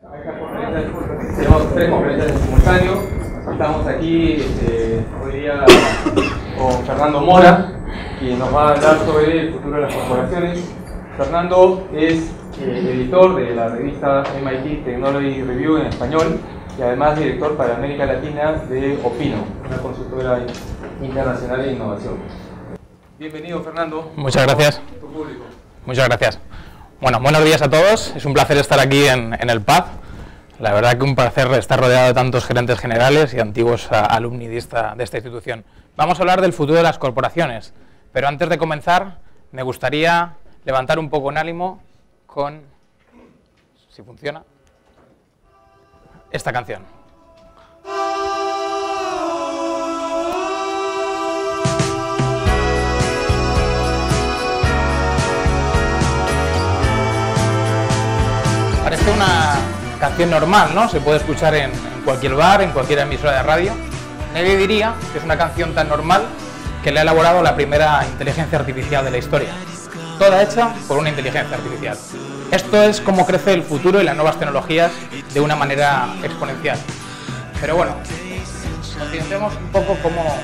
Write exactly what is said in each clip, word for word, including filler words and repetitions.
Esta conferencia tenemos tres conferencias en simultáneo. Estamos aquí este, hoy día con Fernando Mora, quien nos va a hablar sobre el futuro de las corporaciones. Fernando es eh, editor de la revista M I T Technology Review en español y además director para América Latina de Opino, una consultora internacional de innovación. Bienvenido, Fernando. Muchas gracias. Tu público. Muchas gracias. Bueno, buenos días a todos. Es un placer estar aquí en, en el P A D. La verdad que un placer estar rodeado de tantos gerentes generales y antiguos a, alumni de esta, de esta institución. Vamos a hablar del futuro de las corporaciones, pero antes de comenzar me gustaría levantar un poco el ánimo con, si funciona, esta canción. Parece una canción normal, ¿no? Se puede escuchar en, en cualquier bar, en cualquier emisora de radio. Nadie diría que es una canción tan normal que la ha elaborado la primera inteligencia artificial de la historia. Toda hecha por una inteligencia artificial. Esto es cómo crece el futuro y las nuevas tecnologías de una manera exponencial. Pero bueno, consideremos un poco cómo,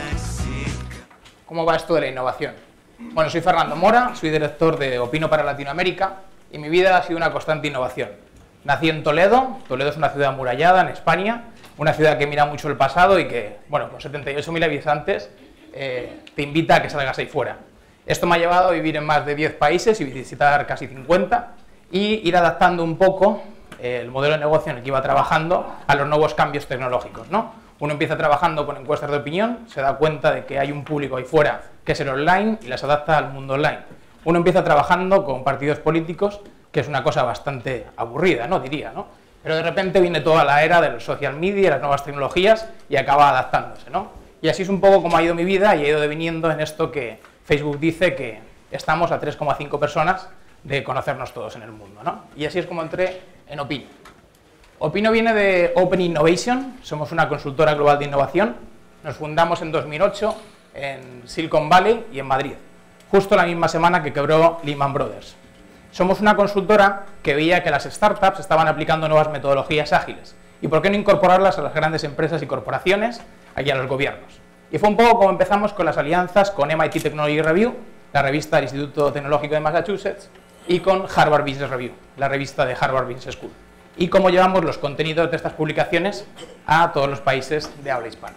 cómo va esto de la innovación. Bueno, soy Fernando Mora, soy director de Opino para Latinoamérica y mi vida ha sido una constante innovación. Nací en Toledo. Toledo es una ciudad amurallada en España, una ciudad que mira mucho el pasado y que, bueno, con setenta y ocho mil habitantes, eh, te invita a que salgas ahí fuera. Esto me ha llevado a vivir en más de diez países y visitar casi cincuenta y ir adaptando un poco eh, el modelo de negocio en el que iba trabajando a los nuevos cambios tecnológicos, ¿no? Uno empieza trabajando con encuestas de opinión, se da cuenta de que hay un público ahí fuera que es el online y las adapta al mundo online. Uno empieza trabajando con partidos políticos, que es una cosa bastante aburrida, ¿no? Diría, ¿no? Pero de repente viene toda la era del social media, las nuevas tecnologías y acaba adaptándose, ¿no? Y así es un poco como ha ido mi vida y he ido deviniendo en esto que Facebook dice que estamos a tres coma cinco personas de conocernos todos en el mundo, ¿no? Y así es como entré en Opino. Opino viene de Open Innovation, somos una consultora global de innovación. Nos fundamos en dos mil ocho en Silicon Valley y en Madrid, justo la misma semana que quebró Lehman Brothers. Somos una consultora que veía que las startups estaban aplicando nuevas metodologías ágiles. ¿Y por qué no incorporarlas a las grandes empresas y corporaciones y a los gobiernos? Y fue un poco como empezamos con las alianzas con M I T Technology Review, la revista del Instituto Tecnológico de Massachusetts, y con Harvard Business Review, la revista de Harvard Business School. Y cómo llevamos los contenidos de estas publicaciones a todos los países de habla hispana.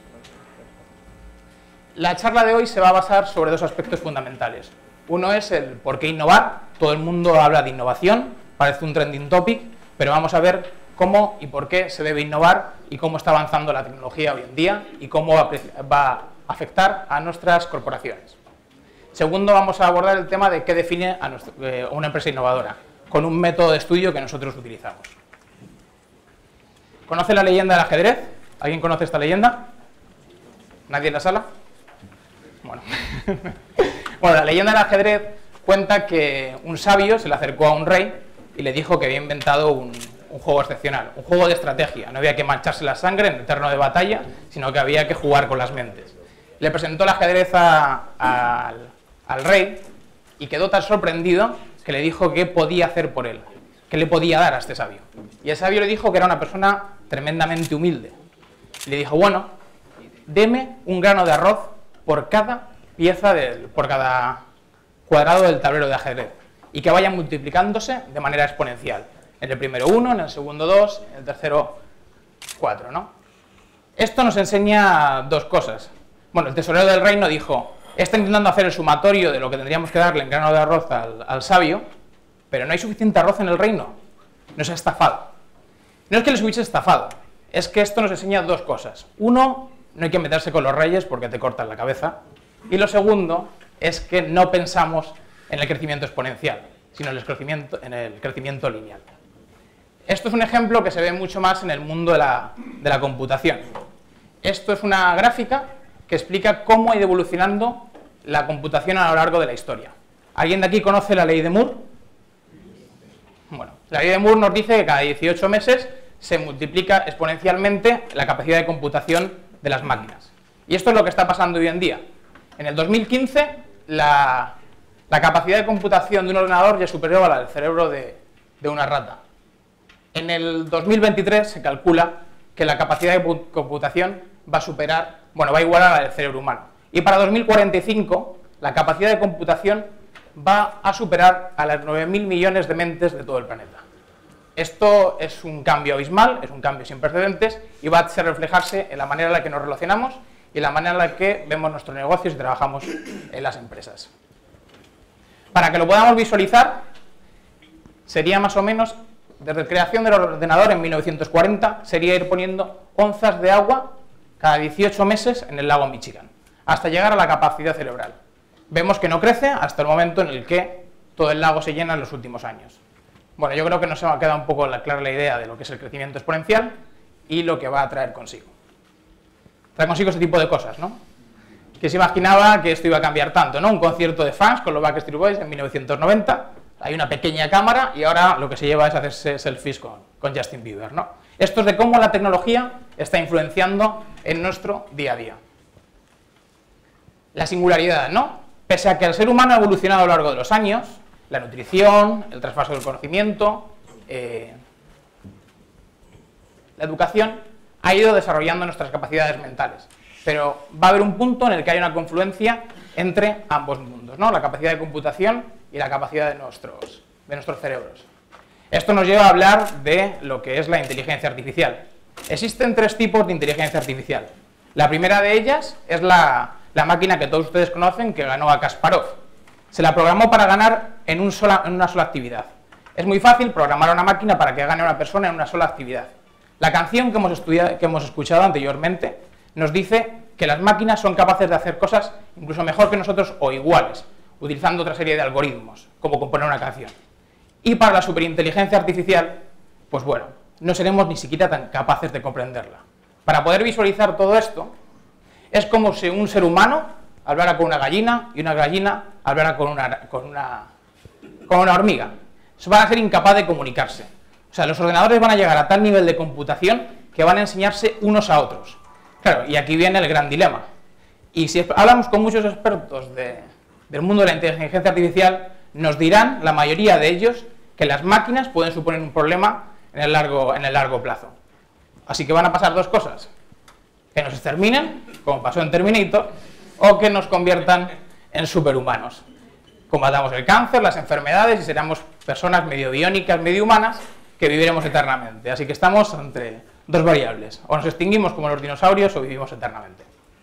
La charla de hoy se va a basar sobre dos aspectos fundamentales. Uno es el por qué innovar. Todo el mundo habla de innovación, parece un trending topic, pero vamos a ver cómo y por qué se debe innovar y cómo está avanzando la tecnología hoy en día y cómo va a afectar a nuestras corporaciones. Segundo, vamos a abordar el tema de qué define a nuestro, eh, una empresa innovadora, con un método de estudio que nosotros utilizamos. ¿Conoce la leyenda del ajedrez? ¿Alguien conoce esta leyenda? ¿Nadie en la sala? Bueno, bueno, la leyenda del ajedrez cuenta que un sabio se le acercó a un rey y le dijo que había inventado un, un juego excepcional, un juego de estrategia. No había que mancharse la sangre en el terreno de batalla, sino que había que jugar con las mentes. Le presentó el ajedrez a, a, al, al rey y quedó tan sorprendido que le dijo qué podía hacer por él, qué le podía dar a este sabio. Y el sabio le dijo que era una persona tremendamente humilde. Le dijo, bueno, deme un grano de arroz por cada pieza, del, por cada cuadrado del tablero de ajedrez y que vayan multiplicándose de manera exponencial. En el primero uno, en el segundo dos, en el tercero cuatro, ¿no? Esto nos enseña dos cosas. Bueno, el tesorero del reino dijo, está intentando hacer el sumatorio de lo que tendríamos que darle en grano de arroz al, al sabio, pero no hay suficiente arroz en el reino, nos ha estafado. No es que les hubiese estafado, es que esto nos enseña dos cosas. Uno, no hay que meterse con los reyes porque te cortan la cabeza. Y lo segundo es que no pensamos en el crecimiento exponencial, sino en el crecimiento, en el crecimiento lineal. Esto es un ejemplo que se ve mucho más en el mundo de la, de la computación. Esto es una gráfica que explica cómo ha ido evolucionando la computación a lo largo de la historia. ¿Alguien de aquí conoce la ley de Moore? Bueno, la ley de Moore nos dice que cada dieciocho meses se multiplica exponencialmente la capacidad de computación de las máquinas. Y esto es lo que está pasando hoy en día. En el dos mil quince, la, la capacidad de computación de un ordenador ya superó a la del cerebro de, de una rata. En el dos mil veintitrés se calcula que la capacidad de computación va a superar, bueno, va a igualar a la del cerebro humano. Y para dos mil cuarenta y cinco, la capacidad de computación va a superar a las nueve mil millones de mentes de todo el planeta. Esto es un cambio abismal, es un cambio sin precedentes y va a reflejarse en la manera en la que nos relacionamos y en la manera en la que vemos nuestros negocios y trabajamos en las empresas. Para que lo podamos visualizar, sería más o menos, desde la creación del ordenador en mil novecientos cuarenta, sería ir poniendo onzas de agua cada dieciocho meses en el lago Michigan, hasta llegar a la capacidad cerebral. Vemos que no crece hasta el momento en el que todo el lago se llena en los últimos años. Bueno, yo creo que nos ha quedado un poco clara la idea de lo que es el crecimiento exponencial y lo que va a traer consigo. Trae consigo este tipo de cosas, ¿no? Que se imaginaba que esto iba a cambiar tanto, ¿no? Un concierto de fans con los Backstreet Boys en mil novecientos noventa, hay una pequeña cámara y ahora lo que se lleva es hacerse selfies con, con Justin Bieber, ¿no? Esto es de cómo la tecnología está influenciando en nuestro día a día. La singularidad, ¿no? Pese a que el ser humano ha evolucionado a lo largo de los años, la nutrición, el traspaso del conocimiento, eh, la educación ha ido desarrollando nuestras capacidades mentales, pero va a haber un punto en el que hay una confluencia entre ambos mundos, ¿no? La capacidad de computación y la capacidad de nuestros, de nuestros cerebros. Esto nos lleva a hablar de lo que es la inteligencia artificial. Existen tres tipos de inteligencia artificial. La primera de ellas es la, la máquina que todos ustedes conocen, que ganó a Kasparov. Se la programó para ganar en, un sola, en una sola actividad. Es muy fácil programar a una máquina para que gane una persona en una sola actividad. La canción que hemos, estudiado, que hemos escuchado anteriormente nos dice que las máquinas son capaces de hacer cosas incluso mejor que nosotros o iguales, utilizando otra serie de algoritmos, como componer una canción. Y para la superinteligencia artificial, pues bueno, no seremos ni siquiera tan capaces de comprenderla. Para poder visualizar todo esto, es como si un ser humano hablara con una gallina y una gallina hablara con una, con una, con una hormiga. Van a ser incapaces de comunicarse. O sea, los ordenadores van a llegar a tal nivel de computación que van a enseñarse unos a otros. Claro, y aquí viene el gran dilema. Y si hablamos con muchos expertos de, del mundo de la inteligencia artificial, nos dirán, la mayoría de ellos, que las máquinas pueden suponer un problema en el largo, en el largo plazo. Así que van a pasar dos cosas. Que nos exterminen, como pasó en Terminator, o que nos conviertan en superhumanos. Combatamos el cáncer, las enfermedades y seremos personas medio biónicas, medio humanas, que viviremos eternamente. Así que estamos entre dos variables. O nos extinguimos como los dinosaurios o vivimos eternamente.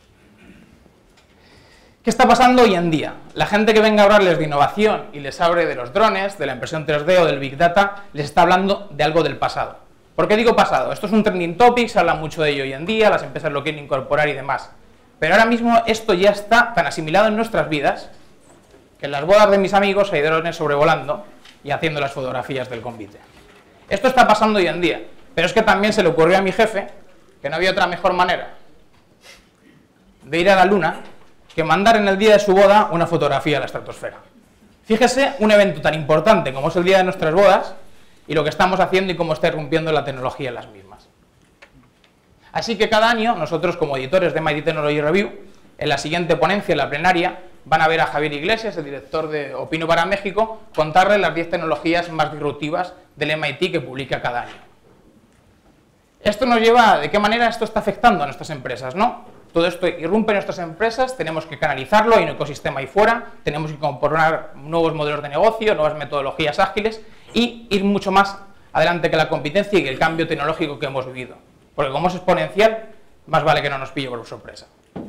¿Qué está pasando hoy en día? La gente que venga a hablarles de innovación y les hable de los drones, de la impresión tres D o del Big Data, les está hablando de algo del pasado. ¿Por qué digo pasado? Esto es un trending topic, se habla mucho de ello hoy en día, las empresas lo quieren incorporar y demás. Pero ahora mismo esto ya está tan asimilado en nuestras vidas que en las bodas de mis amigos hay drones sobrevolando y haciendo las fotografías del convite. Esto está pasando hoy en día, pero es que también se le ocurrió a mi jefe que no había otra mejor manera de ir a la luna que mandar en el día de su boda una fotografía a la estratosfera. Fíjese un evento tan importante como es el día de nuestras bodas y lo que estamos haciendo y cómo está irrumpiendo la tecnología en las mismas. Así que cada año nosotros como editores de M I T Technology Review, en la siguiente ponencia, en la plenaria, van a ver a Javier Iglesias, el director de Opino para México, contarle las diez tecnologías más disruptivas del M I T que publica cada año. Esto nos lleva a de qué manera esto está afectando a nuestras empresas, ¿no? Todo esto irrumpe en nuestras empresas, tenemos que canalizarlo, hay un ecosistema ahí fuera, tenemos que incorporar nuevos modelos de negocio, nuevas metodologías ágiles y ir mucho más adelante que la competencia y que el cambio tecnológico que hemos vivido. Porque como es exponencial, más vale que no nos pille por sorpresa.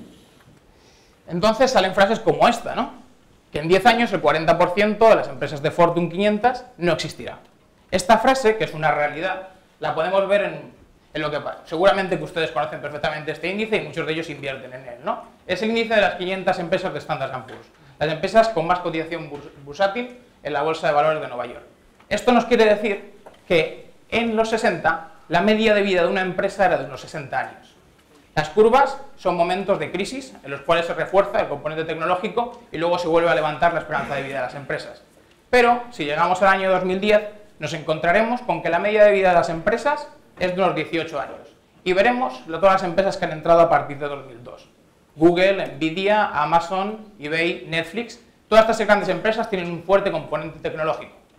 Entonces salen frases como esta, ¿no? Que en diez años el cuarenta por ciento de las empresas de Fortune quinientos no existirá. Esta frase, que es una realidad, la podemos ver en... En lo que seguramente que ustedes conocen perfectamente este índice y muchos de ellos invierten en él, ¿no? Es el índice de las quinientas empresas de Standard and Poor's, las empresas con más cotización bursátil en la bolsa de valores de Nueva York. Esto nos quiere decir que en los sesenta la media de vida de una empresa era de unos sesenta años. Las curvas son momentos de crisis en los cuales se refuerza el componente tecnológico y luego se vuelve a levantar la esperanza de vida de las empresas. Pero si llegamos al año dos mil diez nos encontraremos con que la media de vida de las empresas es de unos dieciocho años. Y veremos todas las empresas que han entrado a partir de dos mil dos. Google, Nvidia, Amazon, eBay, Netflix, todas estas grandes empresas tienen un fuerte componente tecnológico.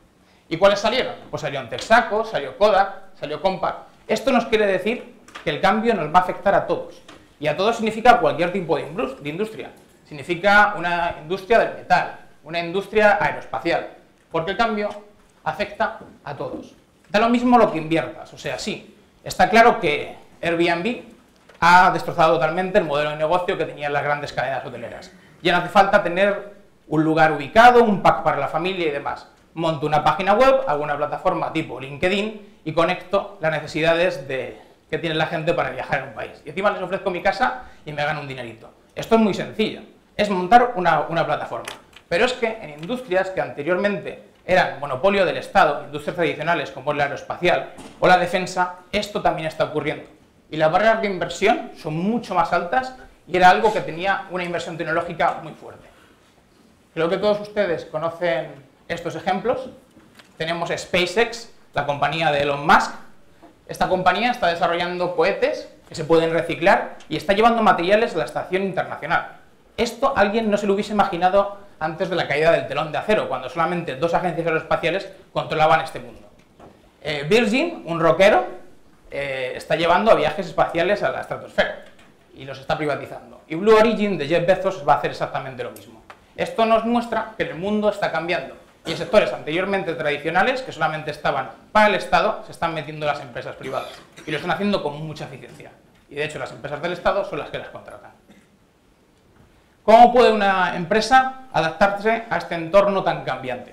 ¿Y cuáles salieron? Pues salió Texaco, salió Kodak, salió Compaq. Esto nos quiere decir que el cambio nos va a afectar a todos. Y a todos significa cualquier tipo de industria. Significa una industria del metal, una industria aeroespacial. Porque el cambio afecta a todos. Da lo mismo lo que inviertas. O sea, sí, está claro que Airbnb ha destrozado totalmente el modelo de negocio que tenían las grandes cadenas hoteleras. Ya no hace falta tener un lugar ubicado, un pack para la familia y demás. Monto una página web, hago una plataforma tipo LinkedIn y conecto las necesidades de, que tiene la gente para viajar en un país. Y encima les ofrezco mi casa y me gano un dinerito. Esto es muy sencillo, es montar una, una plataforma. Pero es que en industrias que anteriormente eran monopolio del Estado, industrias tradicionales como la aeroespacial o la defensa, esto también está ocurriendo. Y las barreras de inversión son mucho más altas y era algo que tenía una inversión tecnológica muy fuerte. Creo que todos ustedes conocen estos ejemplos. Tenemos SpaceX, la compañía de Elon Musk. Esta compañía está desarrollando cohetes que se pueden reciclar y está llevando materiales a la Estación Internacional. Esto alguien no se lo hubiese imaginado antes de la caída del telón de acero, cuando solamente dos agencias aeroespaciales controlaban este mundo. Eh, Virgin, un rockero, eh, está llevando a viajes espaciales a la estratosfera y los está privatizando. Y Blue Origin de Jeff Bezos va a hacer exactamente lo mismo. Esto nos muestra que el mundo está cambiando y en sectores anteriormente tradicionales, que solamente estaban para el Estado, se están metiendo las empresas privadas y lo están haciendo con mucha eficiencia. Y de hecho las empresas del Estado son las que las contratan. ¿Cómo puede una empresa adaptarse a este entorno tan cambiante?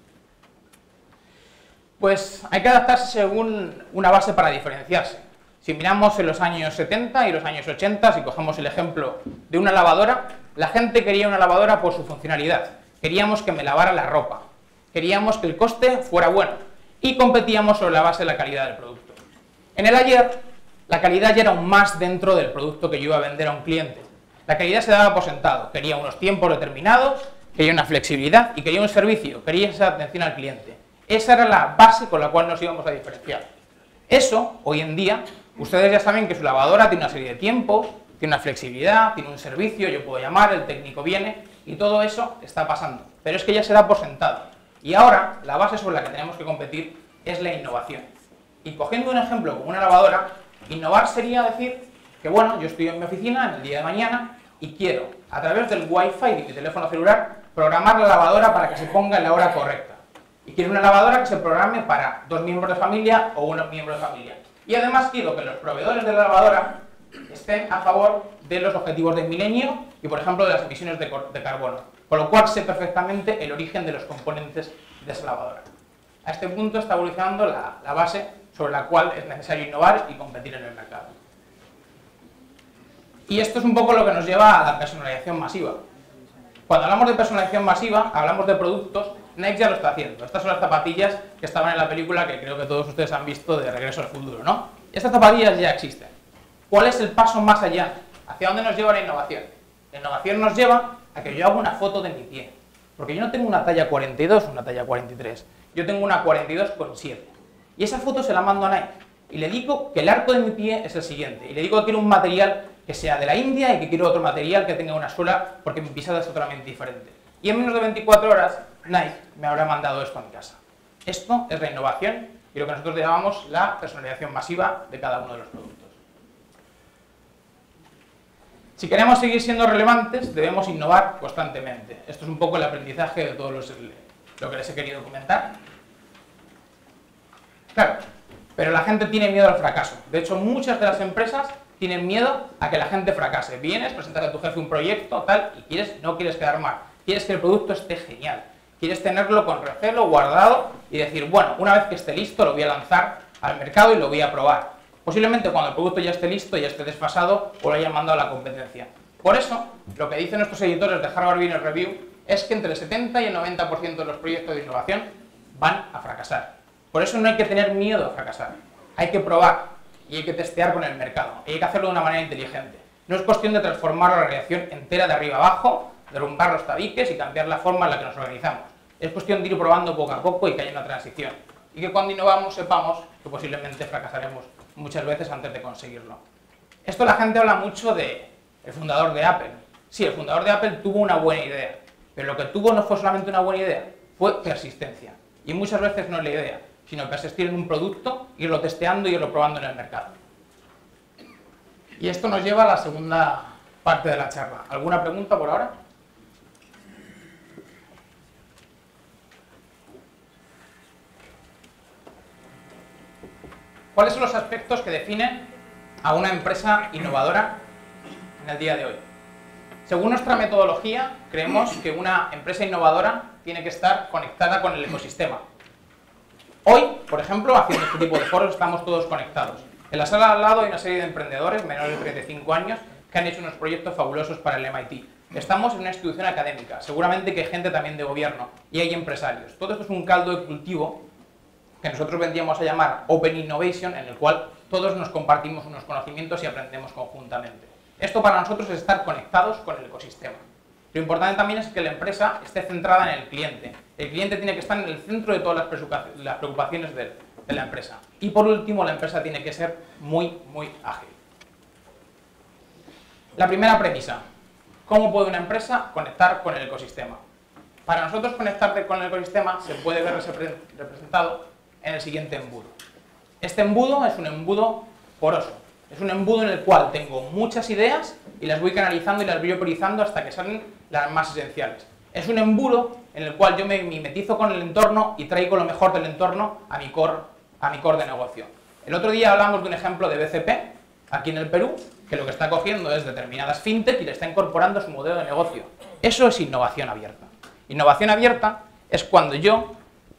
Pues hay que adaptarse según una base para diferenciarse. Si miramos en los años setenta y los años ochenta, si cogemos el ejemplo de una lavadora, la gente quería una lavadora por su funcionalidad. Queríamos que me lavara la ropa. Queríamos que el coste fuera bueno. Y competíamos sobre la base de la calidad del producto. En el ayer, la calidad ya era un más dentro del producto que yo iba a vender a un cliente. La calidad se daba por sentado. Quería unos tiempos determinados, quería una flexibilidad y quería un servicio. Quería esa atención al cliente. Esa era la base con la cual nos íbamos a diferenciar. Eso, hoy en día, ustedes ya saben que su lavadora tiene una serie de tiempos, tiene una flexibilidad, tiene un servicio, yo puedo llamar, el técnico viene, y todo eso está pasando. Pero es que ya se da por sentado. Y ahora, la base sobre la que tenemos que competir es la innovación. Y cogiendo un ejemplo como una lavadora, innovar sería decir que, bueno, yo estoy en mi oficina en el día de mañana y quiero, a través del Wi-Fi de mi teléfono celular, programar la lavadora para que se ponga en la hora correcta. Y quiero una lavadora que se programe para dos miembros de familia o uno miembro de familia. Y además quiero que los proveedores de la lavadora estén a favor de los objetivos del milenio y, por ejemplo, de las emisiones de, de carbono. Con lo cual sé perfectamente el origen de los componentes de esa lavadora. A este punto está evolucionando la, la base sobre la cual es necesario innovar y competir en el mercado. Y esto es un poco lo que nos lleva a la personalización masiva. Cuando hablamos de personalización masiva, hablamos de productos. Nike ya lo está haciendo. Estas son las zapatillas que estaban en la película que creo que todos ustedes han visto de Regreso al Futuro, ¿no? Estas zapatillas ya existen. ¿Cuál es el paso más allá? ¿Hacia dónde nos lleva la innovación? La innovación nos lleva a que yo haga una foto de mi pie. Porque yo no tengo una talla cuarenta y dos o una talla cuarenta y tres. Yo tengo una cuarenta y dos con siete. Y esa foto se la mando a Nike. Y le digo que el arco de mi pie es el siguiente. Y le digo que quiero un material que sea de la India y que quiero otro material que tenga una suela porque mi pisada es totalmente diferente. Y en menos de veinticuatro horas, Nike me habrá mandado esto a mi casa. Esto es la innovación y lo que nosotros llamamos la personalización masiva de cada uno de los productos. Si queremos seguir siendo relevantes, debemos innovar constantemente. Esto es un poco el aprendizaje de todo los, lo que les he querido comentar. Claro, pero la gente tiene miedo al fracaso. De hecho, muchas de las empresas tienen miedo a que la gente fracase. Vienes, presentas a tu jefe un proyecto, tal, y quieres, no quieres quedar mal. Quieres que el producto esté genial. Quieres tenerlo con recelo, guardado, y decir, bueno, una vez que esté listo, lo voy a lanzar al mercado y lo voy a probar. Posiblemente cuando el producto ya esté listo, ya esté desfasado, o lo hayan mandado a la competencia. Por eso, lo que dicen nuestros editores de Harvard Business Review es que entre el setenta y el noventa por ciento de los proyectos de innovación van a fracasar. Por eso no hay que tener miedo a fracasar. Hay que probar y hay que testear con el mercado. Y hay que hacerlo de una manera inteligente. No es cuestión de transformar la organización entera de arriba abajo, derrumbar los tabiques y cambiar la forma en la que nos organizamos. Es cuestión de ir probando poco a poco y que haya una transición. Y que cuando innovamos sepamos que posiblemente fracasaremos muchas veces antes de conseguirlo. Esto la gente habla mucho de el fundador de Apple. Sí, el fundador de Apple tuvo una buena idea, pero lo que tuvo no fue solamente una buena idea, fue persistencia. Y muchas veces no es la idea, sino persistir en un producto, irlo testeando y irlo probando en el mercado. Y esto nos lleva a la segunda parte de la charla. ¿Alguna pregunta por ahora? ¿Cuáles son los aspectos que definen a una empresa innovadora en el día de hoy? Según nuestra metodología, creemos que una empresa innovadora tiene que estar conectada con el ecosistema. Hoy, por ejemplo, haciendo este tipo de foros, estamos todos conectados. En la sala al lado hay una serie de emprendedores menores de treinta y cinco años que han hecho unos proyectos fabulosos para el M I T. Estamos en una institución académica, seguramente que hay gente también de gobierno y hay empresarios. Todo esto es un caldo de cultivo que nosotros vendríamos a llamar Open Innovation, en el cual todos nos compartimos unos conocimientos y aprendemos conjuntamente. Esto para nosotros es estar conectados con el ecosistema. Lo importante también es que la empresa esté centrada en el cliente. El cliente tiene que estar en el centro de todas las preocupaciones de, de la empresa. Y por último, la empresa tiene que ser muy, muy ágil. La primera premisa. ¿Cómo puede una empresa conectar con el ecosistema? Para nosotros conectarte con el ecosistema se puede ver representado en el siguiente embudo. Este embudo es un embudo poroso. Es un embudo en el cual tengo muchas ideas y las voy canalizando y las voy priorizando hasta que salen las más esenciales. Es un embudo en el cual yo me mimetizo con el entorno y traigo lo mejor del entorno a mi core, a mi core de negocio. El otro día hablamos de un ejemplo de B C P, aquí en el Perú, que lo que está cogiendo es determinadas fintech y le está incorporando a su modelo de negocio. Eso es innovación abierta. Innovación abierta es cuando yo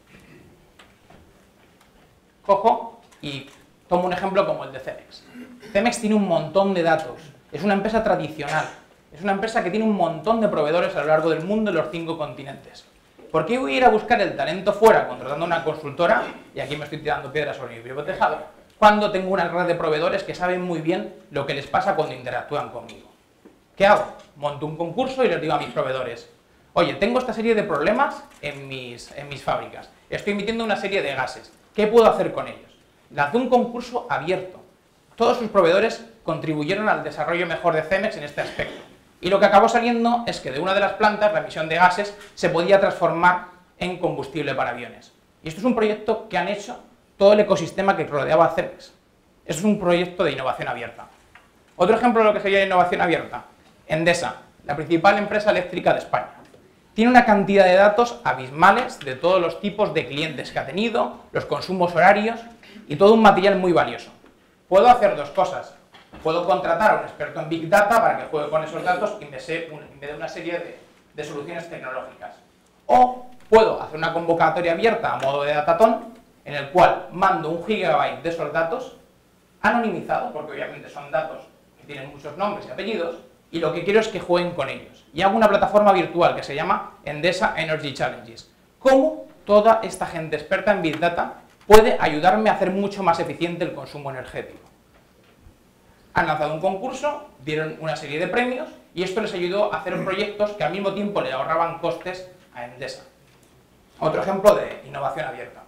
cojo y tomo un ejemplo como el de Cemex. Cemex tiene un montón de datos, es una empresa tradicional, es una empresa que tiene un montón de proveedores a lo largo del mundo en los cinco continentes. ¿Por qué voy a ir a buscar el talento fuera contratando una consultora, y aquí me estoy tirando piedras sobre mi propio tejado, cuando tengo una red de proveedores que saben muy bien lo que les pasa cuando interactúan conmigo? ¿Qué hago? Monto un concurso y les digo a mis proveedores: oye, tengo esta serie de problemas en mis, en mis fábricas, estoy emitiendo una serie de gases, ¿qué puedo hacer con ellos? Lancé un concurso abierto. Todos sus proveedores contribuyeron al desarrollo mejor de Cemex en este aspecto. Y lo que acabó saliendo es que de una de las plantas la emisión de gases se podía transformar en combustible para aviones. Y esto es un proyecto que han hecho todo el ecosistema que rodeaba a Cemex. Esto es un proyecto de innovación abierta. Otro ejemplo de lo que sería innovación abierta: Endesa, la principal empresa eléctrica de España. Tiene una cantidad de datos abismales de todos los tipos de clientes que ha tenido, los consumos horarios y todo un material muy valioso. Puedo hacer dos cosas. Puedo contratar a un experto en Big Data para que juegue con esos datos y me dé una serie de, de soluciones tecnológicas. O puedo hacer una convocatoria abierta a modo de datatón, en el cual mando un gigabyte de esos datos, anonimizado, porque obviamente son datos que tienen muchos nombres y apellidos, y lo que quiero es que jueguen con ellos. Y hago una plataforma virtual que se llama Endesa Energy Challenges. ¿Cómo toda esta gente experta en Big Data puede ayudarme a hacer mucho más eficiente el consumo energético? Han lanzado un concurso, dieron una serie de premios y esto les ayudó a hacer proyectos que al mismo tiempo le ahorraban costes a Endesa. Otro ejemplo de innovación abierta.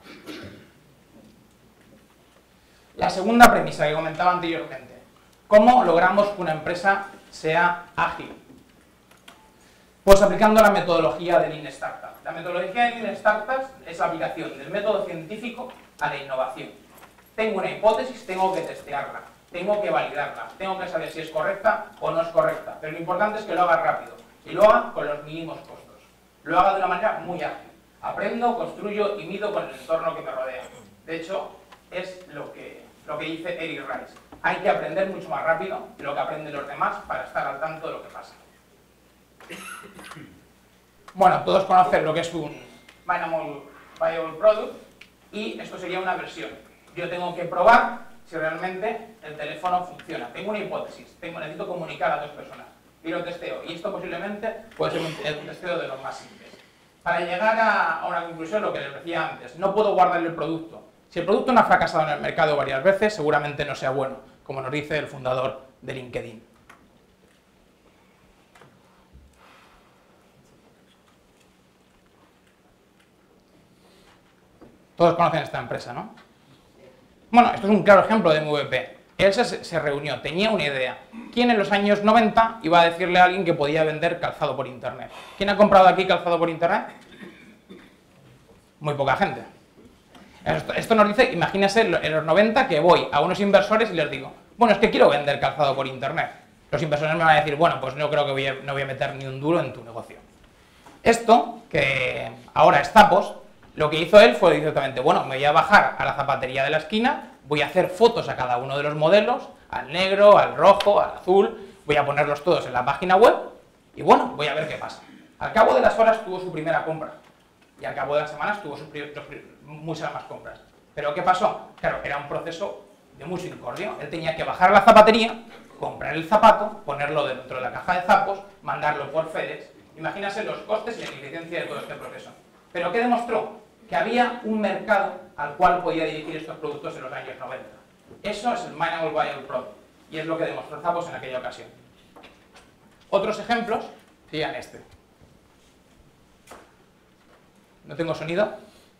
La segunda premisa que comentaba anteriormente: ¿cómo logramos que una empresa sea ágil? Pues aplicando la metodología de Lean Startup. La metodología de Lean Startup es la aplicación del método científico a la innovación. Tengo una hipótesis, tengo que testearla, tengo que validarla, tengo que saber si es correcta o no es correcta, pero lo importante es que lo haga rápido y lo haga con los mínimos costos. Lo haga de una manera muy ágil. Aprendo, construyo y mido con el entorno que me rodea. De hecho, es lo que, lo que dice Eric Rice. Hay que aprender mucho más rápido de lo que aprenden los demás para estar al tanto de lo que pasa. Bueno, todos conocen lo que es un Minimal Viable Product y esto sería una versión. Yo tengo que probar si realmente el teléfono funciona. Tengo una hipótesis, tengo, necesito comunicar a dos personas y lo testeo. Y esto posiblemente puede ser un, un testeo de los más simples. Para llegar a, a una conclusión, lo que les decía antes, no puedo guardar el producto. Si el producto no ha fracasado en el mercado varias veces, seguramente no sea bueno, como nos dice el fundador de LinkedIn. Todos conocen esta empresa, ¿no? Bueno, esto es un claro ejemplo de M V P. Él se, se reunió, tenía una idea. ¿Quién en los años noventa iba a decirle a alguien que podía vender calzado por internet? ¿Quién ha comprado aquí calzado por internet? Muy poca gente. Esto, esto nos dice, imagínense en los noventa que voy a unos inversores y les digo, bueno, es que quiero vender calzado por internet. Los inversores me van a decir, bueno, pues no creo que voy a, no voy a meter ni un duro en tu negocio. Esto, que ahora es Zappos, lo que hizo él fue directamente, bueno, me voy a bajar a la zapatería de la esquina, voy a hacer fotos a cada uno de los modelos, al negro, al rojo, al azul, voy a ponerlos todos en la página web y bueno, voy a ver qué pasa. Al cabo de las horas tuvo su primera compra y al cabo de las semanas tuvo sus muchas más compras. ¿Pero qué pasó? Claro, era un proceso de mucho incordio. Él tenía que bajar a la zapatería, comprar el zapato, ponerlo dentro de la caja de Zappos, mandarlo por FedEx. Imagínense los costes y la ineficiencia de todo este proceso. ¿Pero qué demostró? Que había un mercado al cual podía dirigir estos productos en los años noventa. Eso es el Minimal Viable Product y es lo que demostró Zappos en aquella ocasión. Otros ejemplos serían este. ¿No tengo sonido?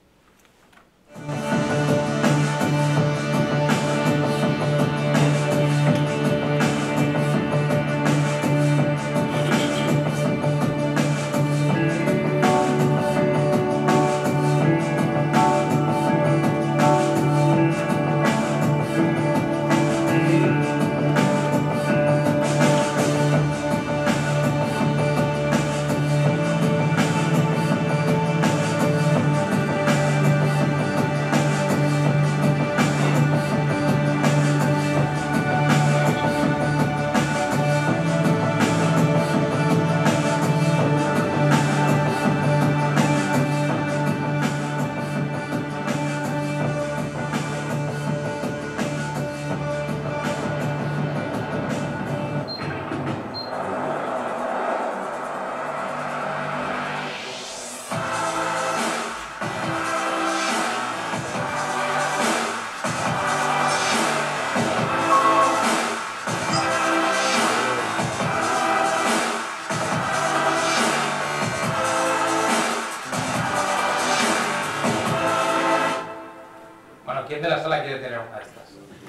¿Quién de la sala quiere tener una de estas?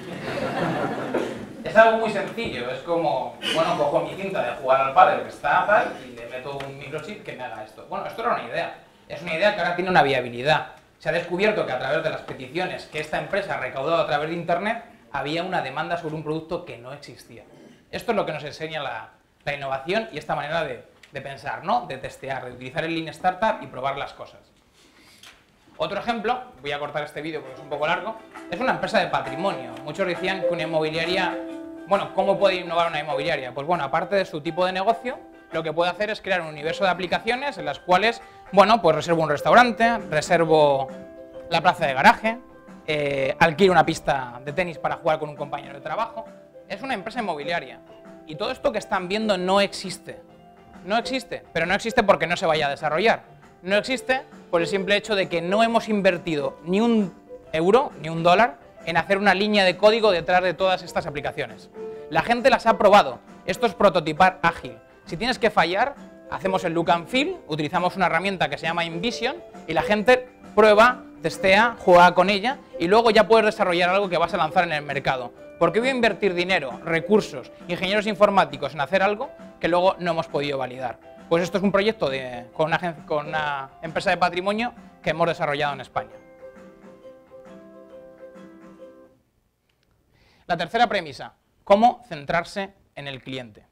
Es algo muy sencillo, es como, bueno, cojo mi cinta de jugar al pádel que está tal y le meto un microchip que me haga esto. Bueno, esto era una idea, es una idea que ahora tiene una viabilidad. Se ha descubierto que a través de las peticiones que esta empresa ha recaudado a través de Internet, había una demanda sobre un producto que no existía. Esto es lo que nos enseña la, la innovación y esta manera de, de pensar, ¿no? De testear, de utilizar el Lean Startup y probar las cosas. Otro ejemplo, voy a cortar este vídeo porque es un poco largo, es una empresa de patrimonio. Muchos decían que una inmobiliaria, bueno, ¿cómo puede innovar una inmobiliaria? Pues bueno, aparte de su tipo de negocio, lo que puede hacer es crear un universo de aplicaciones en las cuales, bueno, pues reservo un restaurante, reservo la plaza de garaje, eh, alquilo una pista de tenis para jugar con un compañero de trabajo. Es una empresa inmobiliaria. Y todo esto que están viendo no existe. No existe, pero no existe porque no se vaya a desarrollar. No existe por el simple hecho de que no hemos invertido ni un euro, ni un dólar, en hacer una línea de código detrás de todas estas aplicaciones. La gente las ha probado. Esto es prototipar ágil. Si tienes que fallar, hacemos el look and feel, utilizamos una herramienta que se llama InVision y la gente prueba, testea, juega con ella y luego ya puedes desarrollar algo que vas a lanzar en el mercado. ¿Por qué voy a invertir dinero, recursos, ingenieros informáticos en hacer algo que luego no hemos podido validar? Pues esto es un proyecto de, con, una, con una empresa de patrimonio que hemos desarrollado en España. La tercera premisa, cómo centrarse en el cliente.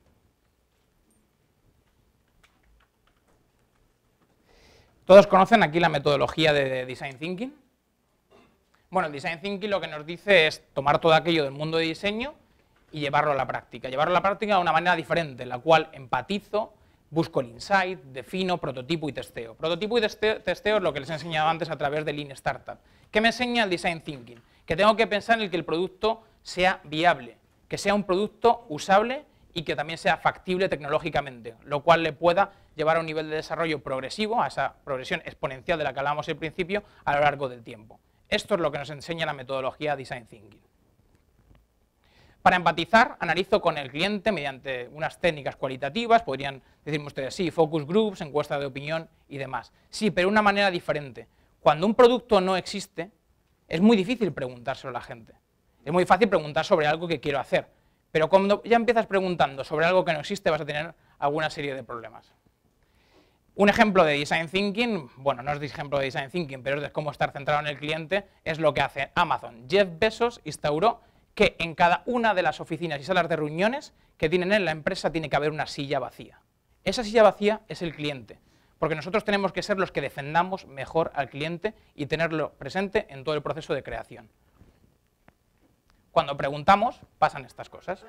¿Todos conocen aquí la metodología de Design Thinking? Bueno, el Design Thinking lo que nos dice es tomar todo aquello del mundo de diseño y llevarlo a la práctica. Llevarlo a la práctica de una manera diferente, en la cual empatizo, busco el insight, defino, prototipo y testeo. Prototipo y testeo, testeo es lo que les he enseñado antes a través de Lean Startup. ¿Qué me enseña el Design Thinking? Que tengo que pensar en el que el producto sea viable, que sea un producto usable y que también sea factible tecnológicamente, lo cual le pueda llevar a un nivel de desarrollo progresivo, a esa progresión exponencial de la que hablábamos al principio, a lo largo del tiempo. Esto es lo que nos enseña la metodología Design Thinking. Para empatizar, analizo con el cliente mediante unas técnicas cualitativas, podrían decirme ustedes, sí, focus groups, encuestas de opinión y demás. Sí, pero de una manera diferente. Cuando un producto no existe, es muy difícil preguntárselo a la gente. Es muy fácil preguntar sobre algo que quiero hacer, pero cuando ya empiezas preguntando sobre algo que no existe vas a tener alguna serie de problemas. Un ejemplo de Design Thinking, bueno, no es de ejemplo de Design Thinking, pero es de cómo estar centrado en el cliente, es lo que hace Amazon. Jeff Bezos instauró que en cada una de las oficinas y salas de reuniones que tienen en la empresa tiene que haber una silla vacía. Esa silla vacía es el cliente, porque nosotros tenemos que ser los que defendamos mejor al cliente y tenerlo presente en todo el proceso de creación. Cuando preguntamos, pasan estas cosas.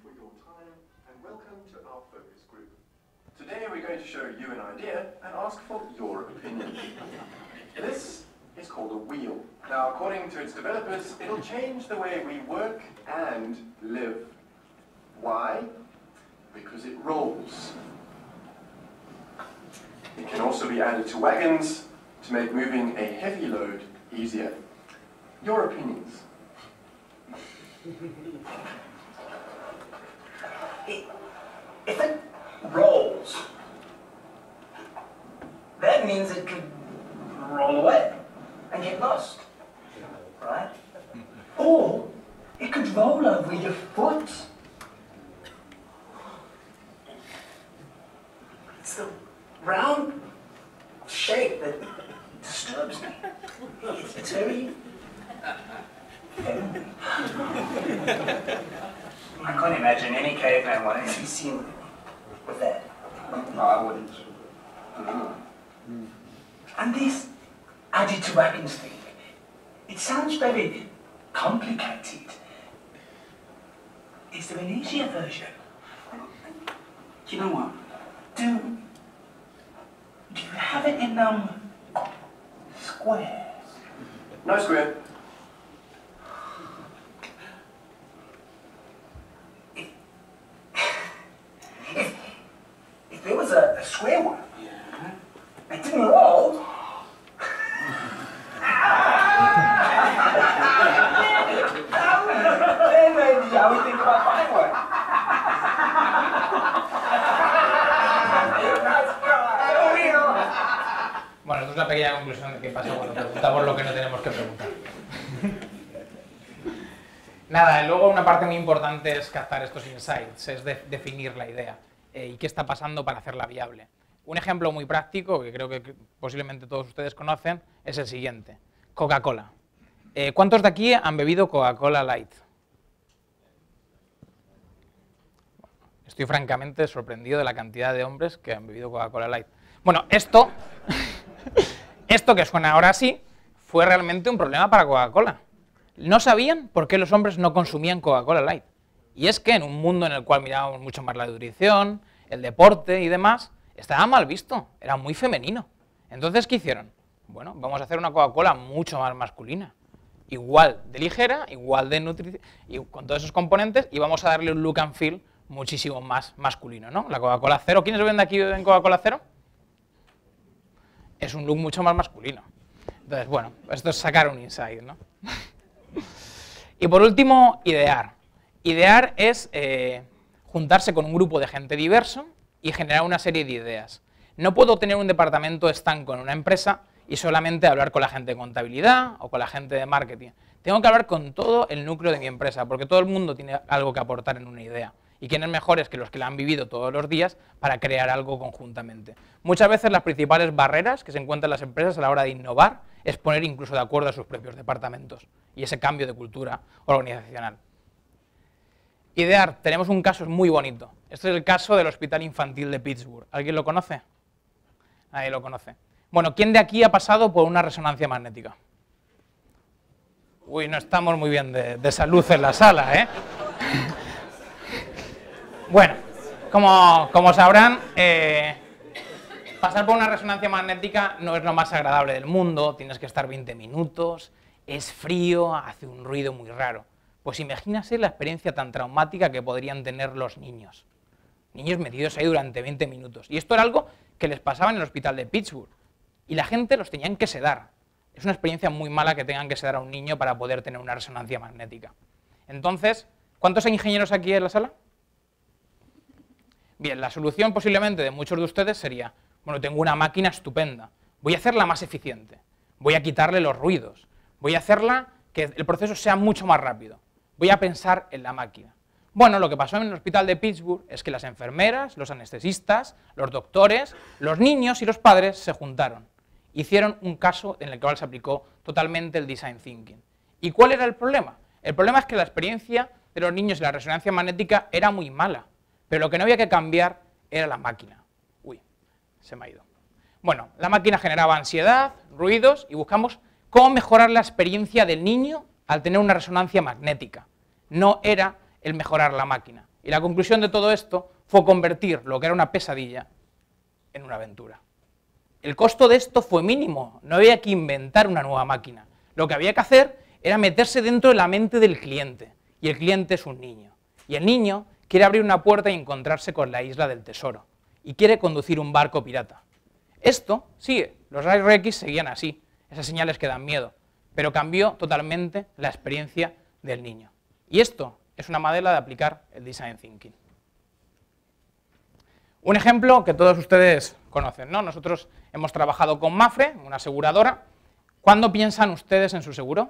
Today we're going to show you an idea and ask for your opinion. This is called a wheel. Now, according to its developers, it'll change the way we work and live. Why? Because it rolls. It can also be added to wagons to make moving a heavy load easier. Your opinions? If it rolls, that means it could roll away and get lost, right? Or it could roll over your foot. It's the round shape that disturbs me. It's, it's very... I can't imagine any caveman wanting to be seen with that. No, I wouldn't. And this added to wagons thing, it sounds very complicated. Is there an easier version? You know what? Do, do you have it in um squares? No square. If, if, if there was a, a square one, it didn't roll. Then maybe I would think about my one. Bueno, esto es la pequeña conclusión de qué pasa cuando preguntamos lo que no tenemos que preguntar. Nada, luego una parte muy importante es captar estos insights, es de, definir la idea eh, y qué está pasando para hacerla viable. Un ejemplo muy práctico, que creo que posiblemente todos ustedes conocen, es el siguiente. Coca-Cola. Eh, ¿Cuántos de aquí han bebido Coca-Cola Light? Estoy francamente sorprendido de la cantidad de hombres que han bebido Coca-Cola Light. Bueno, esto, esto que suena ahora así, fue realmente un problema para Coca-Cola. No sabían por qué los hombres no consumían Coca-Cola Light. Y es que en un mundo en el cual mirábamos mucho más la nutrición, el deporte y demás, estaba mal visto, era muy femenino. Entonces, ¿qué hicieron? Bueno, vamos a hacer una Coca-Cola mucho más masculina. Igual de ligera, igual de nutrición, y con todos esos componentes, y vamos a darle un look and feel muchísimo más masculino, ¿no? La Coca-Cola Cero, ¿quiénes venden aquí en Coca-Cola Cero? Es un look mucho más masculino. Entonces, bueno, esto es sacar un insight, ¿no? Y por último, idear. Idear es eh, juntarse con un grupo de gente diverso y generar una serie de ideas. No puedo tener un departamento estanco en una empresa y solamente hablar con la gente de contabilidad o con la gente de marketing. Tengo que hablar con todo el núcleo de mi empresa, porque todo el mundo tiene algo que aportar en una idea. Y quiénes mejores que los que la han vivido todos los días para crear algo conjuntamente. Muchas veces las principales barreras que se encuentran en las empresas a la hora de innovar es poner incluso de acuerdo a sus propios departamentos y ese cambio de cultura organizacional. Idear, tenemos un caso muy bonito. Este es el caso del Hospital Infantil de Pittsburgh. ¿Alguien lo conoce? Nadie lo conoce. Bueno, ¿quién de aquí ha pasado por una resonancia magnética? Uy, no estamos muy bien de, de salud en la sala, ¿eh? Bueno, como, como sabrán, eh, pasar por una resonancia magnética no es lo más agradable del mundo, tienes que estar veinte minutos, es frío, hace un ruido muy raro. Pues imagínase la experiencia tan traumática que podrían tener los niños. Niños metidos ahí durante veinte minutos. Y esto era algo que les pasaba en el hospital de Pittsburgh. Y la gente los tenían que sedar. Es una experiencia muy mala que tengan que sedar a un niño para poder tener una resonancia magnética. Entonces, ¿cuántos ingenieros aquí en la sala? Bien, la solución posiblemente de muchos de ustedes sería, bueno, tengo una máquina estupenda, voy a hacerla más eficiente, voy a quitarle los ruidos, voy a hacerla que el proceso sea mucho más rápido, voy a pensar en la máquina, Bueno, lo que pasó en el hospital de Pittsburgh es que las enfermeras, los anestesistas, los doctores, los niños y los padres se juntaron. Hicieron un caso en el cual se aplicó totalmente el design thinking. ¿Y cuál era el problema? El problema es que la experiencia de los niños y la resonancia magnética era muy mala, pero lo que no había que cambiar era la máquina. Uy, se me ha ido. Bueno, la máquina generaba ansiedad, ruidos, y buscamos cómo mejorar la experiencia del niño al tener una resonancia magnética. No era el mejorar la máquina. Y la conclusión de todo esto fue convertir lo que era una pesadilla en una aventura. El costo de esto fue mínimo, no había que inventar una nueva máquina. Lo que había que hacer era meterse dentro de la mente del cliente, y el cliente es un niño. Y el niño quiere abrir una puerta y encontrarse con la isla del tesoro, y quiere conducir un barco pirata. Esto sigue, los rayos X seguían así, esas señales que dan miedo, pero cambió totalmente la experiencia del niño. Y esto es una manera de aplicar el design thinking. Un ejemplo que todos ustedes conocen, ¿no? Nosotros hemos trabajado con Mapfre, una aseguradora. ¿Cuándo piensan ustedes en su seguro?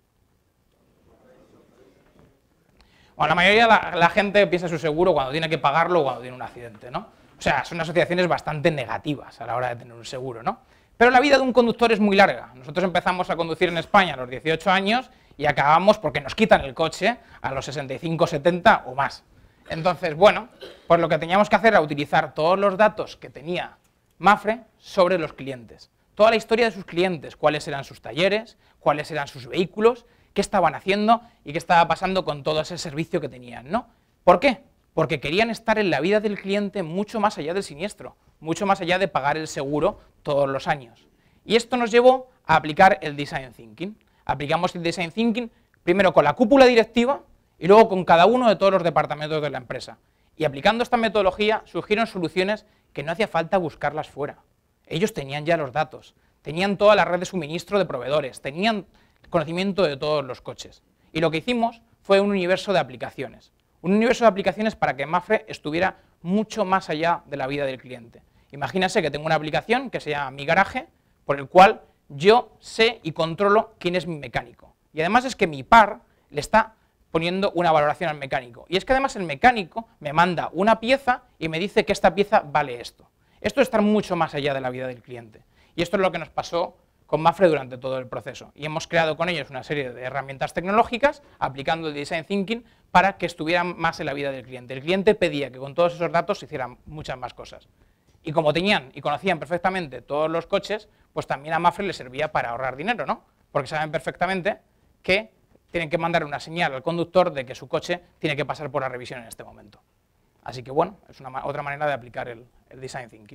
Bueno, la mayoría de la, la gente piensa en su seguro cuando tiene que pagarlo o cuando tiene un accidente, ¿no? O sea, son asociaciones bastante negativas a la hora de tener un seguro, ¿no? Pero la vida de un conductor es muy larga. Nosotros empezamos a conducir en España a los dieciocho años y acabamos porque nos quitan el coche a los sesenta y cinco, setenta o más. Entonces, bueno, pues lo que teníamos que hacer era utilizar todos los datos que tenía Mapfre sobre los clientes. Toda la historia de sus clientes, cuáles eran sus talleres, cuáles eran sus vehículos, qué estaban haciendo y qué estaba pasando con todo ese servicio que tenían, ¿no? ¿Por qué? Porque querían estar en la vida del cliente mucho más allá del siniestro, mucho más allá de pagar el seguro todos los años. Y esto nos llevó a aplicar el design thinking. Aplicamos el design thinking primero con la cúpula directiva y luego con cada uno de todos los departamentos de la empresa. Y aplicando esta metodología surgieron soluciones que no hacía falta buscarlas fuera. Ellos tenían ya los datos, tenían toda la red de suministro de proveedores, tenían conocimiento de todos los coches. Y lo que hicimos fue un universo de aplicaciones. Un universo de aplicaciones para que Mapfre estuviera mucho más allá de la vida del cliente. Imagínense que tengo una aplicación que se llama Mi Garaje, por el cual yo sé y controlo quién es mi mecánico. Y además es que mi par le está poniendo una valoración al mecánico. Y es que además el mecánico me manda una pieza y me dice que esta pieza vale esto. Esto es estar mucho más allá de la vida del cliente. Y esto es lo que nos pasó con Mapfre durante todo el proceso. Y hemos creado con ellos una serie de herramientas tecnológicas aplicando el design thinking para que estuvieran más en la vida del cliente. El cliente pedía que con todos esos datos se hicieran muchas más cosas. Y como tenían y conocían perfectamente todos los coches, pues también a Mapfre les servía para ahorrar dinero, ¿no? Porque saben perfectamente que tienen que mandar una señal al conductor de que su coche tiene que pasar por la revisión en este momento. Así que bueno, es una, otra manera de aplicar el, el design thinking.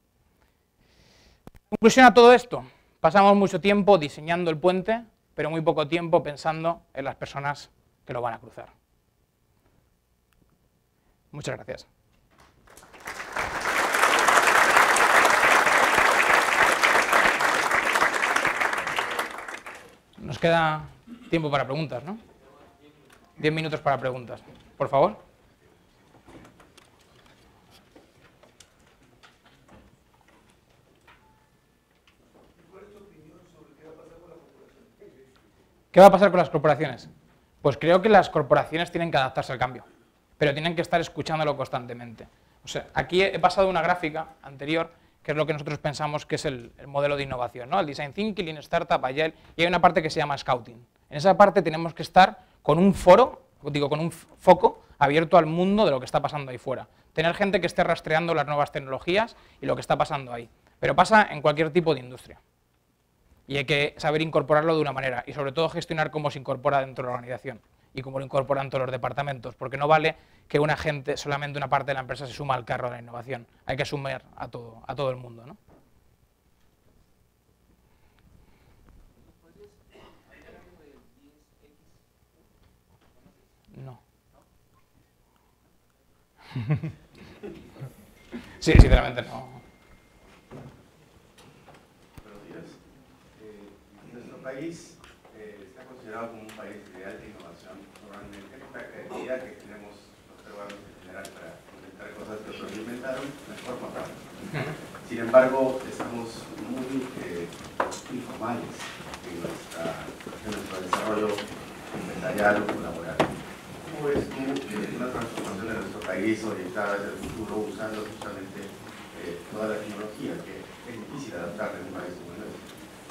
Conclusión a todo esto, pasamos mucho tiempo diseñando el puente, pero muy poco tiempo pensando en las personas que lo van a cruzar. Muchas gracias. Nos queda tiempo para preguntas, ¿no? Diez minutos para preguntas, por favor. ¿Cuál es tu opinión sobre qué va a pasar con las corporaciones? ¿Qué va a pasar con las corporaciones? Pues creo que las corporaciones tienen que adaptarse al cambio, pero tienen que estar escuchándolo constantemente. O sea, aquí he pasado una gráfica anterior, que es lo que nosotros pensamos que es el, el modelo de innovación, ¿no? El Design Thinking, Lean Startup, Agile, y hay una parte que se llama Scouting. En esa parte tenemos que estar con un foro, digo, con un foco abierto al mundo de lo que está pasando ahí fuera. Tener gente que esté rastreando las nuevas tecnologías y lo que está pasando ahí. Pero pasa en cualquier tipo de industria. Y hay que saber incorporarlo de una manera, y sobre todo gestionar cómo se incorpora dentro de la organización y cómo lo incorporan todos los departamentos, porque no vale que una gente, solamente una parte de la empresa se suma al carro de la innovación, hay que sumar a todo, a todo el mundo, ¿no? No. Sí, sinceramente no. Buenos días. Eh, nuestro país eh, está considerado como un país ideal de innovación. Normalmente la creatividad que tenemos los peruanos en general para inventar cosas que otros inventaron, mejor contamos. Sin embargo, estamos muy eh, informales en, nuestra, en nuestro desarrollo empresarial o laboral. ¿cómo ves tú eh, una transformación de nuestro país orientada hacia el futuro usando justamente eh, toda la tecnología que es difícil adaptar en un país como el nuestro?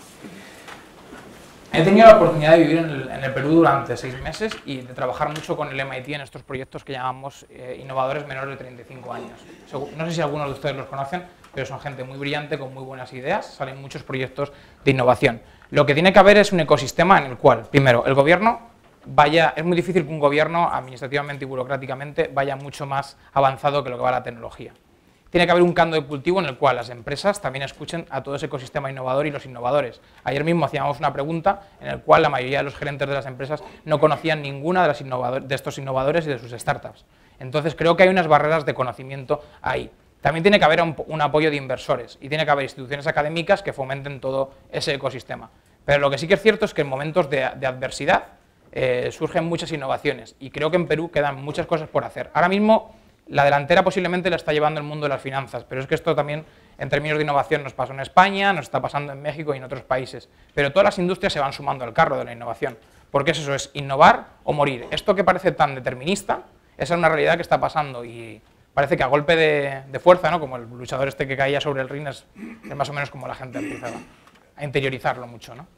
He tenido la oportunidad de vivir en el, en el Perú durante seis meses y de trabajar mucho con el M I T en estos proyectos que llamamos eh, innovadores menores de treinta y cinco años. No sé si algunos de ustedes los conocen, pero son gente muy brillante, con muy buenas ideas, salen muchos proyectos de innovación. Lo que tiene que haber es un ecosistema en el cual, primero, el gobierno vaya, es muy difícil que un gobierno, administrativamente y burocráticamente, vaya mucho más avanzado que lo que va la tecnología. Tiene que haber un caldo de cultivo en el cual las empresas también escuchen a todo ese ecosistema innovador y los innovadores. Ayer mismo hacíamos una pregunta en la cual la mayoría de los gerentes de las empresas no conocían ninguna de, las innovador- de estos innovadores y de sus startups. Entonces creo que hay unas barreras de conocimiento ahí. También tiene que haber un, un apoyo de inversores y tiene que haber instituciones académicas que fomenten todo ese ecosistema. Pero lo que sí que es cierto es que en momentos de, de adversidad eh, surgen muchas innovaciones y creo que en Perú quedan muchas cosas por hacer. Ahora mismo la delantera posiblemente la está llevando el mundo de las finanzas, pero es que esto también en términos de innovación nos pasó en España, nos está pasando en México y en otros países. Pero todas las industrias se van sumando al carro de la innovación, porque es eso, es innovar o morir. Esto que parece tan determinista, esa es una realidad que está pasando y parece que a golpe de, de fuerza, ¿no? Como el luchador este que caía sobre el ring, es, es más o menos como la gente empieza a interiorizarlo mucho, ¿no?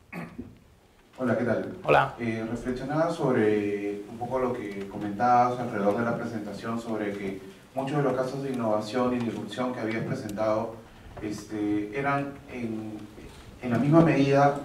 Hola, ¿qué tal? Hola. Eh, reflexionaba sobre un poco lo que comentabas alrededor de la presentación sobre que muchos de los casos de innovación y disrupción que habías presentado este, eran en, en la misma medida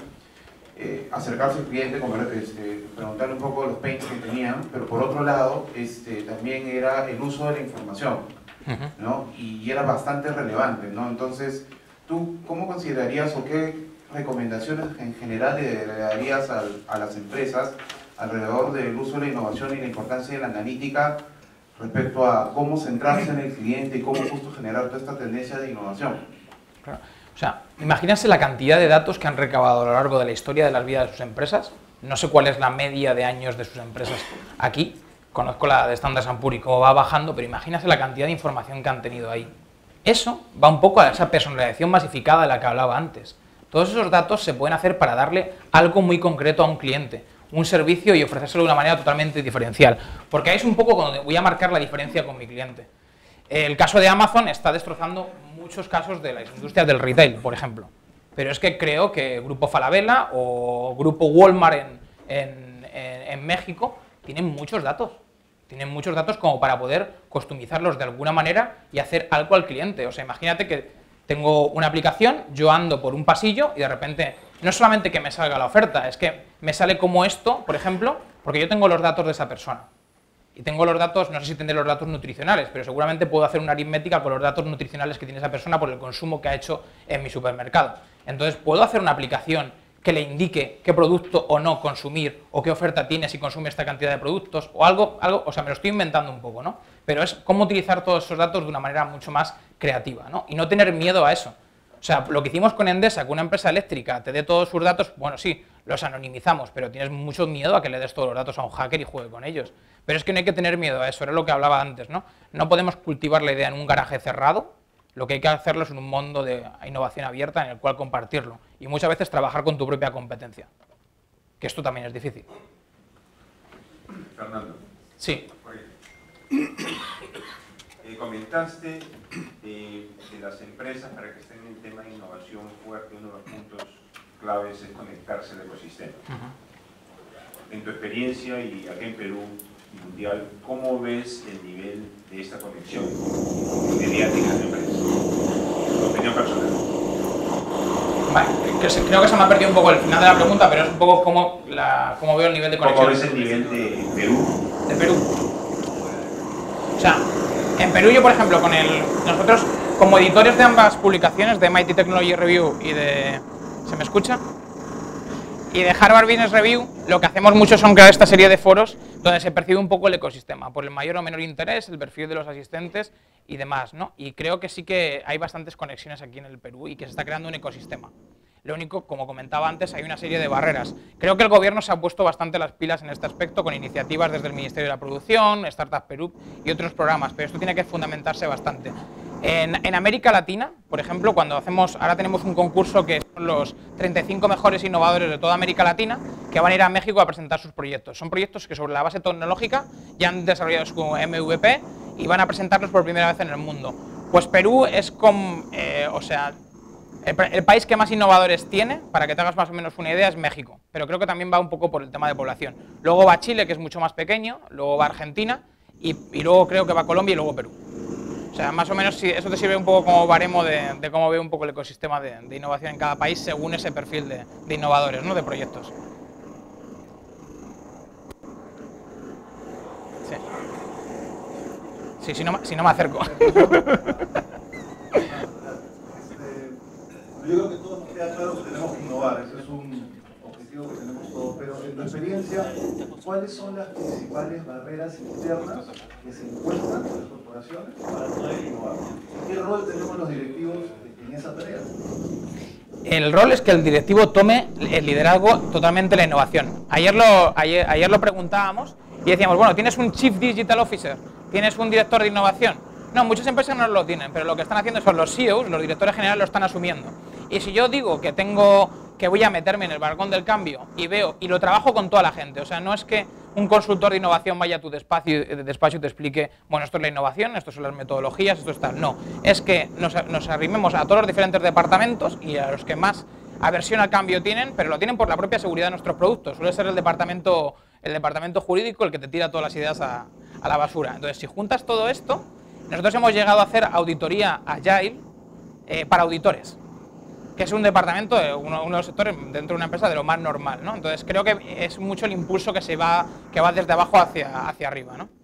eh, acercarse al cliente, como, este, preguntarle un poco los pains que tenían, pero por otro lado este, también era el uso de la información, ¿no? Y era bastante relevante, ¿no? Entonces, ¿tú cómo considerarías o qué recomendaciones en general le darías a, a las empresas alrededor del uso de la innovación y la importancia de la analítica respecto a cómo centrarse en el cliente y cómo justo generar toda esta tendencia de innovación? Claro. O sea, imagínense la cantidad de datos que han recabado a lo largo de la historia de las vidas de sus empresas. No sé cuál es la media de años de sus empresas aquí. Conozco la de Standard and Poor's y cómo va bajando, pero imagínense la cantidad de información que han tenido ahí. Eso va un poco a esa personalización masificada de la que hablaba antes. Todos esos datos se pueden hacer para darle algo muy concreto a un cliente, un servicio y ofrecérselo de una manera totalmente diferencial. Porque ahí es un poco donde voy a marcar la diferencia con mi cliente. El caso de Amazon está destrozando muchos casos de las industrias del retail, por ejemplo. Pero es que creo que Grupo Falabella o Grupo Walmart en, en, en, en México tienen muchos datos. Tienen muchos datos como para poder customizarlos de alguna manera y hacer algo al cliente. O sea, imagínate que tengo una aplicación, yo ando por un pasillo y de repente, no es solamente que me salga la oferta, es que me sale como esto, por ejemplo, porque yo tengo los datos de esa persona. Y tengo los datos, no sé si tendré los datos nutricionales, pero seguramente puedo hacer una aritmética con los datos nutricionales que tiene esa persona por el consumo que ha hecho en mi supermercado. Entonces, puedo hacer una aplicación que le indique qué producto o no consumir, o qué oferta tiene si consume esta cantidad de productos, o algo, algo, o sea, me lo estoy inventando un poco, ¿no? Pero es cómo utilizar todos esos datos de una manera mucho más creativa, ¿no? Y no tener miedo a eso. O sea, lo que hicimos con Endesa, que una empresa eléctrica te dé todos sus datos, bueno, sí, los anonimizamos, pero tienes mucho miedo a que le des todos los datos a un hacker y juegue con ellos. Pero es que no hay que tener miedo a eso, era lo que hablaba antes, ¿no? No podemos cultivar la idea en un garaje cerrado, lo que hay que hacerlo es en un mundo de innovación abierta en el cual compartirlo. Y muchas veces trabajar con tu propia competencia, que esto también es difícil. Fernando. Sí. Eh, comentaste eh, de las empresas para que estén en el tema de innovación fuerte, uno de los puntos claves es conectarse al ecosistema. Uh-huh. En tu experiencia y aquí en Perú y mundial, ¿cómo ves el nivel de esta conexión mediática de empresas? Tu opinión personal. Vale, creo que se me ha perdido un poco el final de la pregunta, pero es un poco cómo, la, cómo veo el nivel de conexión. ¿Cómo ves el nivel de Perú? De Perú. O sea, en Perú yo, por ejemplo, con el nosotros como editores de ambas publicaciones, de M I T Technology Review y de... ¿Se me escucha? Y de Harvard Business Review, lo que hacemos mucho son crear esta serie de foros donde se percibe un poco el ecosistema, por el mayor o menor interés, el perfil de los asistentes y demás, ¿no? Y creo que sí que hay bastantes conexiones aquí en el Perú y que se está creando un ecosistema. Lo único, como comentaba antes, hay una serie de barreras. Creo que el gobierno se ha puesto bastante las pilas en este aspecto con iniciativas desde el Ministerio de la Producción, Startup Perú y otros programas, pero esto tiene que fundamentarse bastante. En, en América Latina, por ejemplo, cuando hacemos, ahora tenemos un concurso que son los treinta y cinco mejores innovadores de toda América Latina que van a ir a México a presentar sus proyectos. Son proyectos que sobre la base tecnológica ya han desarrollado su M V P y van a presentarlos por primera vez en el mundo. Pues Perú es como, eh, o sea, el, el país que más innovadores tiene, para que te hagas más o menos una idea, es México, pero creo que también va un poco por el tema de población. Luego va Chile, que es mucho más pequeño, luego va Argentina y, y luego creo que va Colombia y luego Perú. O sea, más o menos eso te sirve un poco como baremo de, de cómo ve un poco el ecosistema de, de innovación en cada país según ese perfil de, de innovadores, ¿no? De proyectos. Sí. Sí, si no, si no me acerco. Este, yo creo que todos nos queda claro que tenemos que innovar, ese es un objetivo que tenemos todos, pero en tu experiencia, ¿cuáles son las principales barreras internas que se encuentran en las corporaciones para poder innovar? ¿Qué rol tenemos los directivos en esa tarea? El rol es que el directivo tome el liderazgo totalmente de la innovación. Ayer lo, ayer, ayer lo preguntábamos y decíamos, bueno, tienes un Chief Digital Officer, tienes un director de innovación. No, muchas empresas no lo tienen, pero lo que están haciendo son los C E Os, los directores generales lo están asumiendo. Y si yo digo que tengo que voy a meterme en el balcón del cambio y veo y lo trabajo con toda la gente, o sea, no es que un consultor de innovación vaya a tu despacio, despacho y te explique, bueno, esto es la innovación, esto son las metodologías, esto es tal. No, es que nos, nos arrimemos a todos los diferentes departamentos y a los que más aversión al cambio tienen, pero lo tienen por la propia seguridad de nuestros productos. Suele ser el departamento, el departamento jurídico el que te tira todas las ideas a, a la basura. Entonces, si juntas todo esto, nosotros hemos llegado a hacer auditoría Agile eh, para auditores, que es un departamento, de uno, uno de los sectores dentro de una empresa de lo más normal, ¿no? Entonces creo que es mucho el impulso que se va, que va desde abajo hacia, hacia arriba, ¿no?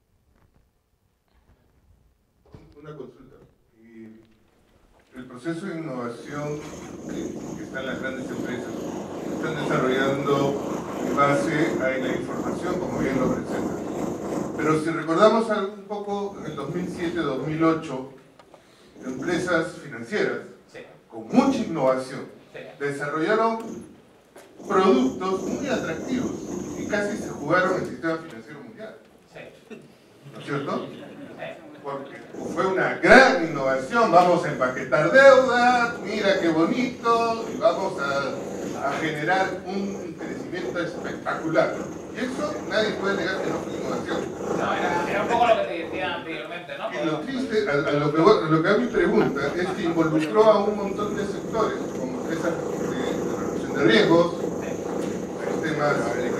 Una consulta. El proceso de innovación que, que está en las grandes empresas están desarrollando en base a la información, como bien lo presentan. Pero si recordamos un poco, en el dos mil siete dos mil ocho, empresas financieras Sí. con mucha innovación Sí. desarrollaron productos muy atractivos y casi se jugaron el sistema financiero mundial. Sí. ¿No es cierto? Sí. Porque fue una gran innovación, vamos a empaquetar deuda, mira qué bonito, y vamos a, a generar un crecimiento espectacular. Y eso nadie puede negar que no fue innovación. No, era, era un poco lo que te decía anteriormente, ¿no? Y lo triste, a, a lo, que, a lo que a mi pregunta, es que involucró a un montón de sectores, como empresas de, de reducción de riesgos, sistemas, eh,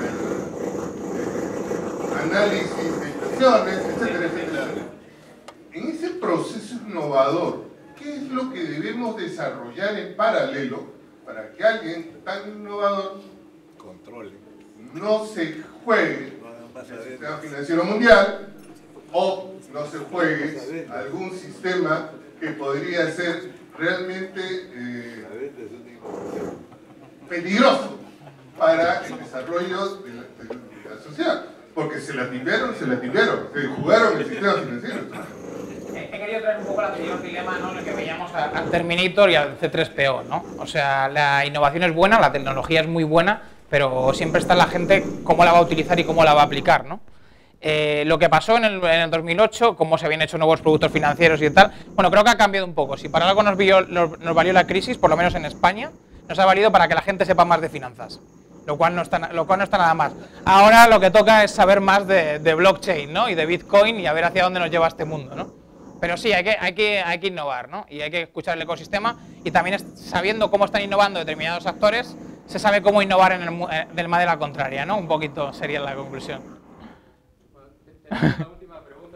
análisis de inversiones, etcétera, etcétera. En ese proceso innovador, ¿qué es lo que debemos desarrollar en paralelo para que alguien tan innovador controle, no se juegue el sistema financiero mundial o no se juegue algún sistema que podría ser realmente eh, peligroso para el desarrollo de la, de, de la sociedad? Porque se la tipearon, se la tipearon, se jugaron el sistema financiero. He querido traer un poco el anterior dilema, ¿no? En el que veíamos al Terminator y al C tres P O, ¿no? O sea, la innovación es buena, la tecnología es muy buena, pero siempre está la gente cómo la va a utilizar y cómo la va a aplicar, ¿no? Eh, lo que pasó en el, en el dos mil ocho, cómo se habían hecho nuevos productos financieros y tal, bueno, creo que ha cambiado un poco. Si para algo nos, vio, nos, nos valió la crisis, por lo menos en España, nos ha valido para que la gente sepa más de finanzas. Lo cual, no está, lo cual no está nada más. Ahora lo que toca es saber más de, de blockchain, ¿no? Y de Bitcoin y a ver hacia dónde nos lleva este mundo, ¿no? Pero sí, hay que, hay que, hay que innovar, ¿no? Y hay que escuchar el ecosistema y también es, sabiendo cómo están innovando determinados actores, se sabe cómo innovar en el, del manera contraria, ¿no? Un poquito sería la conclusión. La última pregunta.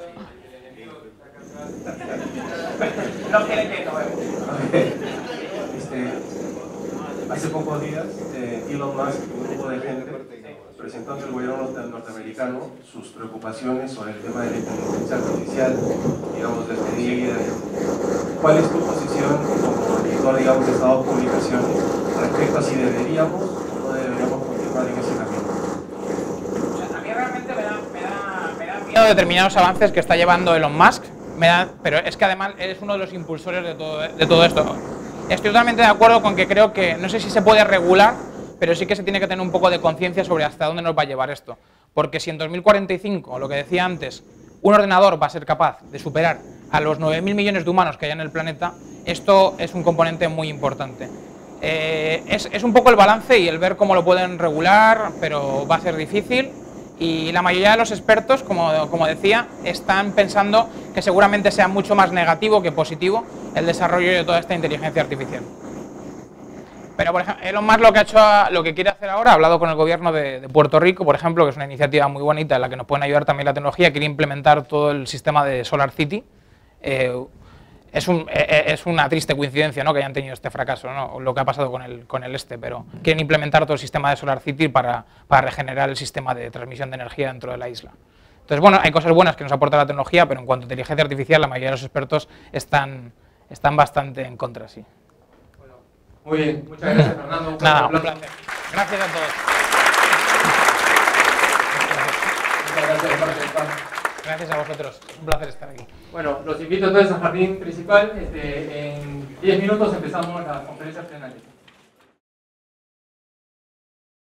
No quiere que innovar. Este, hace pocos días, eh, Elon Musk y un grupo de gente presentó ante el gobierno norteamericano sus preocupaciones sobre el tema de la inteligencia artificial, digamos, despedida. ¿Cuál es tu posición como editor, digamos, de Estado Comunicaciones respecto a si deberíamos o no deberíamos continuar en ese camino? O sea, a mí realmente me da, me da, me da miedo determinados avances que está llevando Elon Musk, me da, pero es que además eres uno de los impulsores de todo, de todo esto. Estoy totalmente de acuerdo con que creo que, no sé si se puede regular, pero sí que se tiene que tener un poco de conciencia sobre hasta dónde nos va a llevar esto. Porque si en dos mil cuarenta y cinco, lo que decía antes, un ordenador va a ser capaz de superar a los nueve mil millones de humanos que hay en el planeta, esto es un componente muy importante. Eh, es, es un poco el balance y el ver cómo lo pueden regular, pero va a ser difícil. Y la mayoría de los expertos, como, como decía, están pensando que seguramente sea mucho más negativo que positivo el desarrollo de toda esta inteligencia artificial. Pero, por ejemplo, Elon Musk lo que ha hecho, lo que quiere hacer ahora, ha hablado con el gobierno de, de Puerto Rico, por ejemplo, que es una iniciativa muy bonita en la que nos pueden ayudar también la tecnología, quiere implementar todo el sistema de Solar City. Eh, es, un, eh, es una triste coincidencia, ¿no?, que hayan tenido este fracaso, ¿no?, lo que ha pasado con el, con el este, pero quieren implementar todo el sistema de Solar City para, para regenerar el sistema de transmisión de energía dentro de la isla. Entonces, bueno, hay cosas buenas que nos aporta la tecnología, pero en cuanto a inteligencia artificial, la mayoría de los expertos están, están bastante en contra, sí. Muy bien, muchas gracias, Fernando. Un Nada, placer. un placer. Gracias a todos. Muchas gracias de parte del panel. Gracias a vosotros. Un placer estar aquí. Bueno, los invito entonces al jardín principal. Este, en diez minutos empezamos las conferencias plenarias.